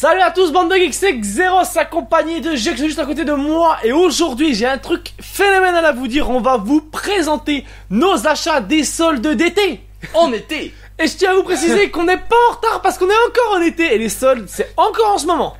Salut à tous bande de geeks, c'est Xeros accompagné de Jex juste à côté de moi. Et aujourd'hui j'ai un truc phénoménal à vous dire. On va vous présenter nos achats des soldes d'été. En été. Et je tiens à vous préciser qu'on n'est pas en retard parce qu'on est encore en été. Et les soldes c'est encore en ce moment.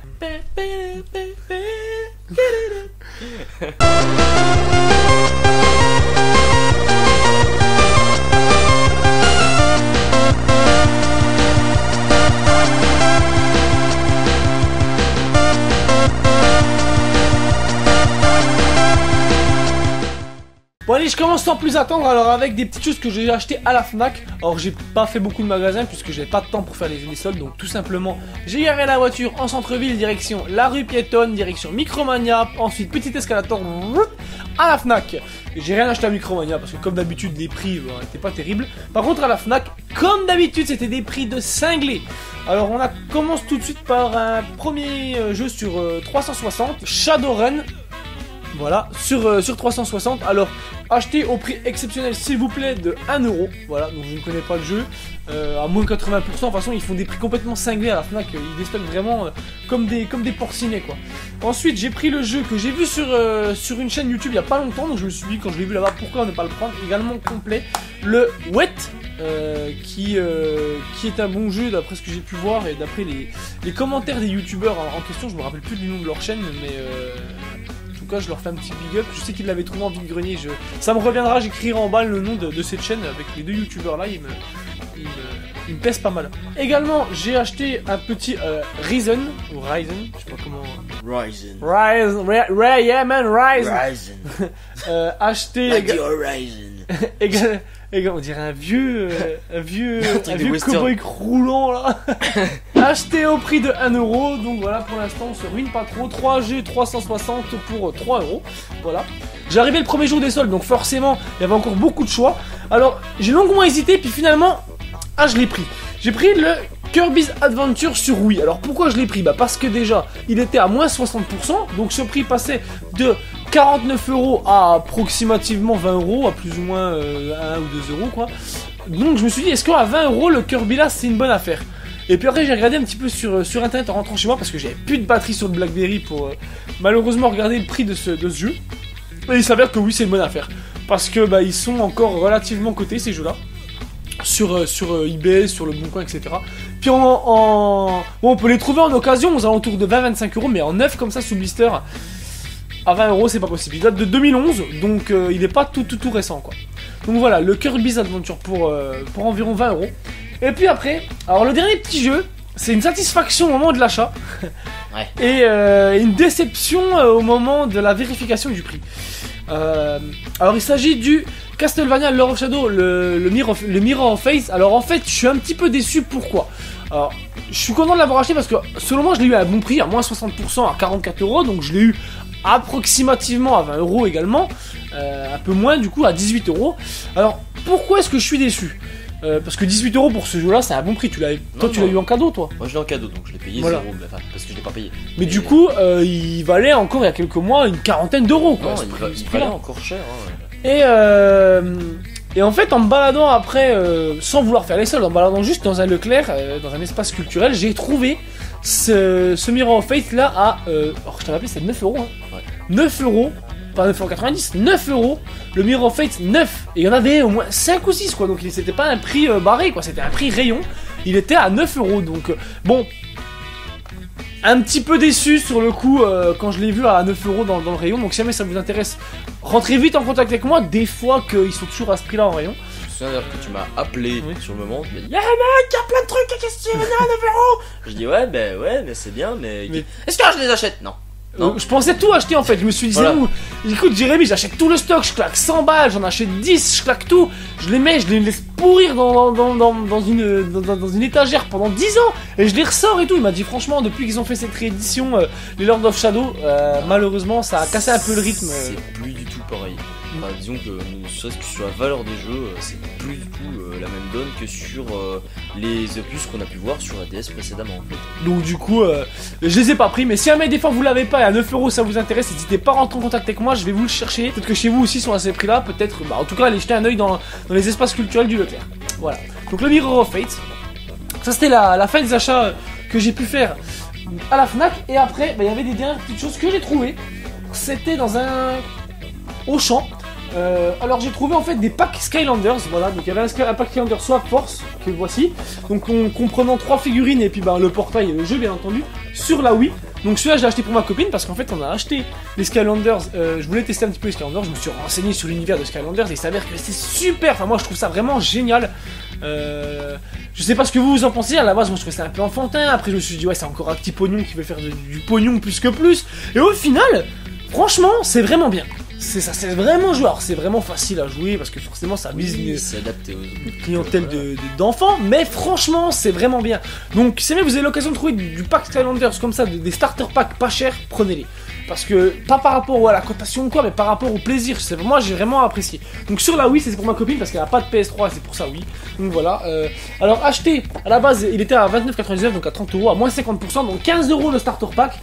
Bon allez, je commence sans plus attendre, alors avec des petites choses que j'ai achetées à la Fnac. Alors j'ai pas fait beaucoup de magasins puisque j'avais pas de temps pour faire les soldes, donc tout simplement j'ai garé la voiture en centre-ville, direction la rue piétonne, direction Micromania, ensuite petit escalator à la Fnac. J'ai rien acheté à Micromania parce que comme d'habitude les prix étaient pas terribles. Par contre à la Fnac, comme d'habitude c'était des prix de cinglés. Alors on commence tout de suite par un premier jeu sur 360, Shadowrun. Voilà, sur 360, alors acheté au prix exceptionnel s'il vous plaît de 1€, voilà, donc je ne connais pas le jeu, à moins de 80%, de toute façon ils font des prix complètement cinglés à la Fnac, ils déstockent vraiment comme des porcinets quoi. Ensuite j'ai pris le jeu que j'ai vu sur une chaîne YouTube il n'y a pas longtemps, donc je me suis dit quand je l'ai vu là-bas pourquoi ne pas le prendre, également complet, le Wet, qui est un bon jeu d'après ce que j'ai pu voir et d'après les commentaires des youtubeurs en question, je me rappelle plus du nom de leur chaîne mais... En tout cas, je leur fais un petit big up. Je sais qu'ils l'avaient trouvé en vide-grenier. Ça me reviendra, j'écrirai en bas le nom de cette chaîne avec les deux youtubeurs là. Ils me pèsent pas mal. Également, j'ai acheté un petit Ryzen, ou Ryzen, je sais pas comment. Ryzen. Yeah man, Ryzen. Acheté. On dirait un vieux cowboy roulant là. Acheté au prix de 1€, donc voilà pour l'instant on se ruine pas trop. 3G 360 pour 3€. Voilà. J'ai arrivé le premier jour des soldes, donc forcément il y avait encore beaucoup de choix. Alors j'ai longuement hésité, puis finalement, je l'ai pris. J'ai pris le Kirby's Adventure sur Wii. Alors pourquoi je l'ai pris? Parce que déjà il était à moins 60%, donc ce prix passait de 49€ à approximativement 20€, à plus ou moins 1 ou 2€ quoi. Donc je me suis dit, est-ce qu'à 20€ le Kirby là c'est une bonne affaire? Et puis après j'ai regardé un petit peu sur internet en rentrant chez moi parce que j'avais plus de batterie sur le Blackberry pour malheureusement regarder le prix de ce jeu. Et il s'avère que oui c'est une bonne affaire. Parce que ils sont encore relativement cotés ces jeux là. Sur eBay, sur le Bon Coin, etc. Puis bon, on peut les trouver en occasion aux alentours de 20-25€, mais en neuf comme ça sous blister à 20€ c'est pas possible. Il date de 2011, donc il est pas tout récent quoi. Donc voilà, le Kirby's Adventure pour environ 20€. Et puis après, alors le dernier petit jeu, c'est une satisfaction au moment de l'achat. Ouais. Et une déception au moment de la vérification du prix. Alors il s'agit du Castlevania Lord of Shadow, le Mirror of Fate. Alors en fait je suis un petit peu déçu, pourquoi? Alors je suis content de l'avoir acheté parce que selon moi je l'ai eu à bon prix, à moins 60%, à 44€, donc je l'ai eu approximativement à 20€ également, un peu moins du coup à 18€. Alors pourquoi est-ce que je suis déçu? Parce que 18€ pour ce jeu là c'est un bon prix, tu l'as eu en cadeau toi? Moi je l'ai en cadeau donc je l'ai payé voilà. 0, enfin, parce que je l'ai pas payé. Mais du coup il valait encore il y a quelques mois une quarantaine d'euros quoi. Non, il valait encore cher hein. Et en fait en me baladant après, sans vouloir faire les soldes, en me baladant juste dans un Leclerc, dans un espace culturel, j'ai trouvé ce Mirror of Fate là à, alors je t'avais appelé c'est 9€ hein. Ouais. 9€. Pas 9,90€, 9€, le Mirror of Fate 9, et il y en avait au moins 5 ou 6 quoi, donc c'était pas un prix barré quoi, c'était un prix rayon, il était à 9€, donc bon, un petit peu déçu sur le coup quand je l'ai vu à 9€ dans le rayon, donc si jamais ça vous intéresse, rentrez vite en contact avec moi, des fois qu'ils sont toujours à ce prix là en rayon. Je me souviens d'ailleurs que tu m'as appelé sur le moment, tu m'as dit y'a mec, y'a plein de trucs, qu'est-ce que tu veux venir à 9€? Je dis ouais mais c'est bien, mais... Est-ce que je les achète? Non. Je pensais tout acheter en fait, je me suis dit voilà. C'est où? Écoute Jérémy, j'achète tout le stock, je claque 100 balles, j'en achète 10, je claque tout, je les mets, je les laisse pourrir dans une étagère pendant 10 ans et je les ressors et tout. Il m'a dit franchement depuis qu'ils ont fait cette réédition, les Lord of Shadow, malheureusement ça a cassé un peu le rythme. C'est plus du tout pareil. Enfin, disons que ne serait-ce que sur la valeur des jeux, c'est plus du tout la même donne que sur les opus qu'on a pu voir sur la DS précédemment en fait. Donc du coup, je les ai pas pris, mais si jamais des fois vous l'avez pas et à 9€ ça vous intéresse, n'hésitez pas à rentrer en contact avec moi, je vais vous le chercher. Peut-être que chez vous aussi sont à ces prix là, peut-être, en tout cas allez jeter un oeil dans les espaces culturels du Leclerc. Voilà, donc le Mirror of Fate, ça c'était la fin des achats que j'ai pu faire à la Fnac. Et après, il y avait des dernières petites choses que j'ai trouvées. C'était dans un Auchan. Alors j'ai trouvé en fait des packs Skylanders, voilà, donc il y avait un pack Skylanders Swap Force, que voici, donc comprenant 3 figurines et puis le portail et le jeu bien entendu, sur la Wii. Donc celui-là je l'ai acheté pour ma copine parce qu'en fait on a acheté les Skylanders, je voulais tester un petit peu les Skylanders, je me suis renseigné sur l'univers de Skylanders et il s'avère que c'est super, enfin moi je trouve ça vraiment génial. Je sais pas ce que vous en pensez, à la base moi je trouvais ça un peu enfantin, après je me suis dit ouais c'est encore un petit pognon qui veut faire du pognon plus que plus, et au final, franchement c'est vraiment bien. C'est ça, c'est vraiment joueur, c'est vraiment facile à jouer parce que forcément ça vise c'est adapté aux clientèle d'enfants, mais franchement c'est vraiment bien. Donc si vous avez l'occasion de trouver du pack Skylanders comme ça, des starter packs pas chers, prenez-les. Parce que, pas par rapport à la cotation ou quoi, mais par rapport au plaisir, moi j'ai vraiment apprécié. Donc sur la Wii c'est pour ma copine parce qu'elle a pas de PS3 et c'est pour ça oui. Donc voilà, alors acheter, à la base il était à 29,99 donc à 30€, à moins 50%, donc 15€ le starter pack.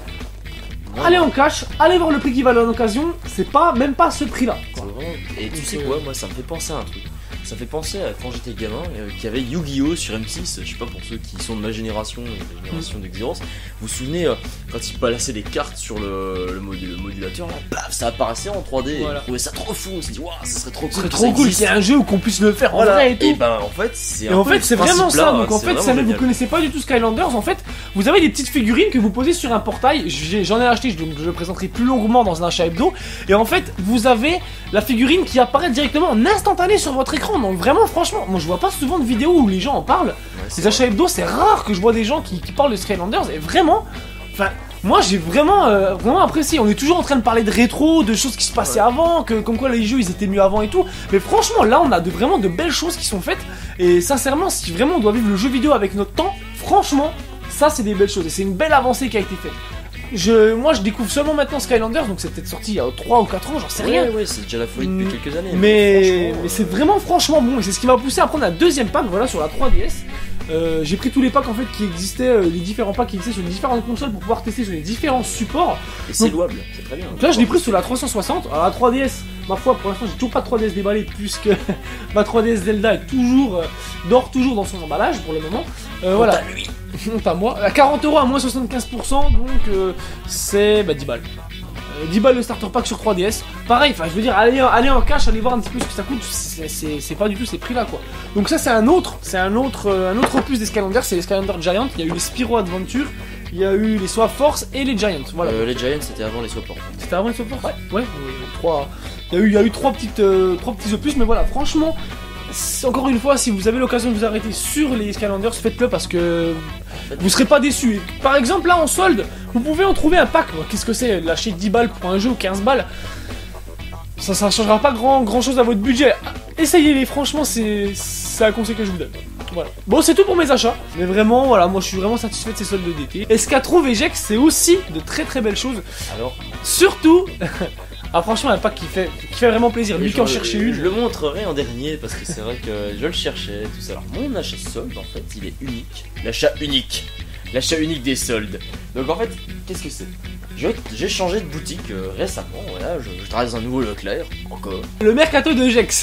Allez en cash, allez voir le prix qui va en occasion, c'est pas même pas ce prix là. Et tu sais quoi, moi ça me fait penser à un truc. Ça fait penser à quand j'étais gamin, qu'il y avait Yu-Gi-Oh sur M6, je sais pas pour ceux qui sont de ma génération, la génération de Xeros, vous vous souvenez quand ils balançaient les cartes sur le modulateur, là, paf, ça apparaissait en 3D, voilà. On trouvait ça trop fou, on s'est dit waouh, ça serait trop cool. C'est trop cool qu'il y ait un jeu où qu'on puisse le faire en vrai et tout. Et ben en fait c'est vraiment ça, donc en fait si vous connaissez pas du tout Skylanders, en fait vous avez des petites figurines que vous posez sur un portail, j'en ai acheté, donc je le présenterai plus longuement dans un achat hebdo, et en fait vous avez la figurine qui apparaît directement en instantané sur votre écran. Donc vraiment franchement, moi je vois pas souvent de vidéos où les gens en parlent. Les achats hebdo, c'est rare que je vois des gens qui parlent de Skylanders, et vraiment, enfin moi j'ai vraiment apprécié. On est toujours en train de parler de rétro, de choses qui se passaient avant, que comme quoi les jeux ils étaient mieux avant et tout, mais franchement là on a vraiment de belles choses qui sont faites, et sincèrement si vraiment on doit vivre le jeu vidéo avec notre temps, franchement ça c'est des belles choses et c'est une belle avancée qui a été faite. Moi je découvre seulement maintenant Skylanders, donc c'est peut-être sorti il y a 3 ou 4 ans, j'en sais rien. Ouais, c'est déjà la folie depuis quelques années. Mais c'est vraiment franchement bon, et c'est ce qui m'a poussé à prendre un deuxième pack, voilà, sur la 3DS. J'ai pris tous les packs en fait qui existaient, les différents packs qui existaient sur les différentes consoles pour pouvoir tester sur les différents supports. Et c'est louable, c'est très bien. Donc là je l'ai pris sur la 360, alors la 3DS, ma foi pour l'instant j'ai toujours pas de 3DS déballée puisque ma 3DS Zelda est dort toujours dans son emballage pour le moment. Voilà. Lui. Honte à moi. À 40€ à moins 75%, donc c'est 10 balles. 10 balles le starter pack sur 3DS. Pareil, enfin je veux dire, allez en cash, allez voir un petit peu ce que ça coûte, c'est pas du tout ces prix là quoi. Donc ça c'est un autre opus des Skylanders, c'est les Skylanders Giant. Il y a eu les Spyro Adventure, il y a eu les Swap Force et les Giants. Voilà. Les Giants c'était avant les Swap Force. C'était avant les Swap Force. Ouais. Il y a eu trois petits opus, mais voilà, franchement. Encore une fois, si vous avez l'occasion de vous arrêter sur les Skylanders, faites-le parce que vous serez pas déçus. Par exemple, là en solde, vous pouvez en trouver un pack. Qu'est-ce que c'est? Lâcher 10 balles pour un jeu ou 15 balles, ça changera pas grand chose à votre budget. Essayez-les, franchement, c'est un conseil que je vous donne. Voilà. Bon, c'est tout pour mes achats. Mais vraiment, voilà, moi je suis vraiment satisfait de ces soldes d'été. SK-Trou VGX, c'est aussi de très très belles choses. Alors, surtout. Ah franchement un pack qui fait vraiment plaisir, lui qui en cherchait une. Je le montrerai en dernier parce que c'est vrai que je le cherchais, tout ça. Alors mon achat solde en fait il est unique. L'achat unique des soldes. Donc en fait, qu'est-ce que c'est? J'ai changé de boutique récemment, voilà, je travaille dans un nouveau Leclerc, encore. Le mercato de Gex.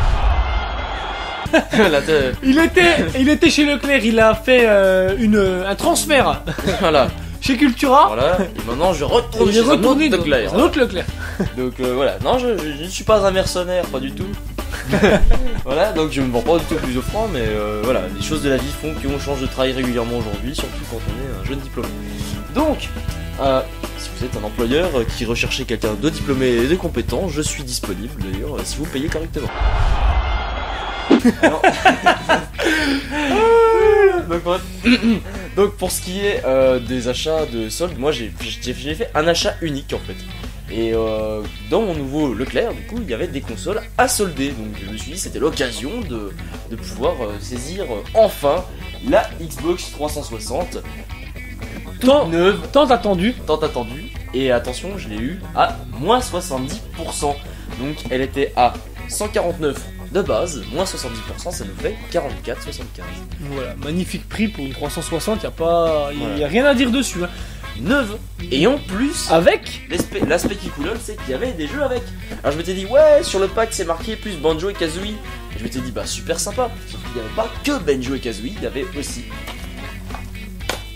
il était chez Leclerc, il a fait un transfert. Voilà. Chez Cultura. Voilà, et maintenant je retourne chez un autre Leclerc. Un autre Leclerc. Donc voilà, non, je ne suis pas un mercenaire, pas du tout. Voilà, donc je me vends pas du tout plus offrant, mais voilà, les choses de la vie font qu'on change de travail régulièrement aujourd'hui, surtout quand on est un jeune diplômé. Donc, si vous êtes un employeur qui recherchez quelqu'un de diplômé et de compétent, je suis disponible d'ailleurs, si vous payez correctement. Alors... Donc pour ce qui est des achats de soldes, moi j'ai fait un achat unique en fait. Et dans mon nouveau Leclerc, du coup, il y avait des consoles à solder. Donc je me suis dit c'était l'occasion de pouvoir saisir enfin la Xbox 360. Tant attendu. Et attention, je l'ai eu à moins 70%. Donc elle était à 149 de base, moins 70%, ça nous fait 44,75. Voilà, magnifique prix pour une 360, y a rien à dire dessus. Hein. Neuve. Et en plus, avec l'aspect qui coulonne, c'est qu'il y avait des jeux avec. Alors je m'étais dit, ouais, sur le pack c'est marqué plus Banjo et Kazooie. Et je m'étais dit, bah super sympa. Sauf qu'il n'y avait pas que Banjo et Kazooie, il y avait aussi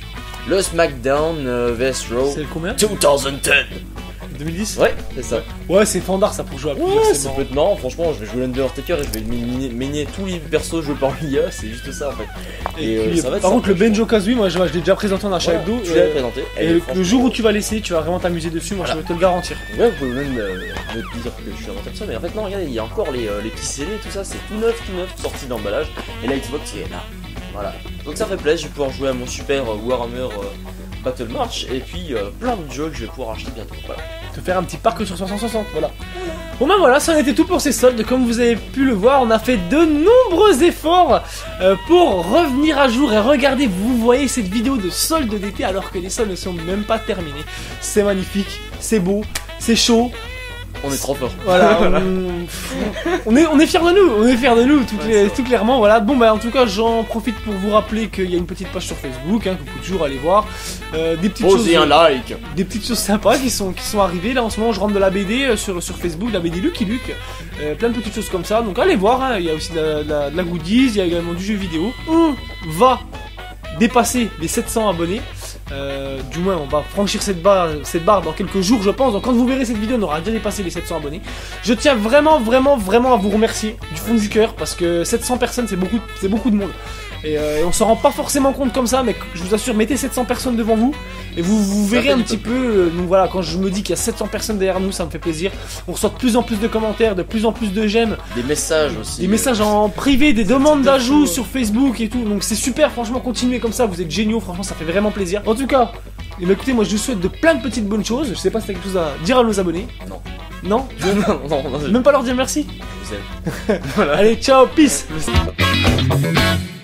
le SmackDown vs Raw C'est combien 2010. 2010. Ouais, c'est ça. Ouais, c'est fandard ça pour jouer à plusieurs. Ouais, c'est ça marrant. peut être marrant. Franchement, je vais jouer l'Undertaker et je vais mener tous les persos joués par l'IA. C'est juste ça en fait. Et puis, ça va être par contre, le sympa, Benjo Kazooie, moi je l'ai déjà présenté en achat hebdo. tu l'avais présenté. Et le jour où tu vas laisser, tu vas vraiment t'amuser dessus, moi je peux te le garantir. Ouais, vous pouvez même me dire que je suis inventé ça, mais en fait, non, regardez, il y a encore les petits CD, tout ça, c'est tout neuf, sorti d'emballage. Et la Xbox est là. Voilà. Donc ça fait plaisir, je vais pouvoir jouer à mon super Warhammer Battle March et puis plein de jeux que je vais pouvoir acheter bientôt. Voilà. Te faire un petit parc sur 360, voilà. Bon ben voilà, ça en était tout pour ces soldes. Comme vous avez pu le voir, on a fait de nombreux efforts pour revenir à jour et regardez, vous voyez cette vidéo de soldes d'été alors que les soldes ne sont même pas terminés. C'est magnifique, c'est beau, c'est chaud. On est trop fort. Voilà, on est fiers de nous, tout clairement. Voilà. Bon bah en tout cas, j'en profite pour vous rappeler qu'il y a une petite page sur Facebook, hein, que vous pouvez toujours aller voir. Des petites Posez un like. Des petites choses sympas qui sont arrivées. Là en ce moment, je rentre de la BD sur Facebook, la BD Lucky Luke. Plein de petites choses comme ça. Donc allez voir. Hein. Il y a aussi de la goodies, il y a également du jeu vidéo. On va dépasser les 700 abonnés. Du moins on va franchir cette barre dans quelques jours je pense, donc quand vous verrez cette vidéo on aura déjà dépassé les 700 abonnés. Je tiens vraiment à vous remercier du fond du cœur parce que 700 personnes c'est beaucoup de monde et on s'en rend pas forcément compte comme ça, mais je vous assure, mettez 700 personnes devant vous et vous verrez un petit peu. Donc voilà, quand je me dis qu'il y a 700 personnes derrière nous, ça me fait plaisir. On reçoit de plus en plus de commentaires, de plus en plus de j'aime, des messages aussi, des messages en privé, des demandes d'ajout sur Facebook et tout, donc c'est super, franchement continuez comme ça, vous êtes géniaux, franchement ça fait vraiment plaisir. En tout cas, et bah écoutez, moi je vous souhaite de plein de petites bonnes choses. Je sais pas si t'as quelque chose à dire à nos abonnés. Non. Non. non, même pas leur dire merci. Je vous aime. Voilà. Allez, ciao, peace.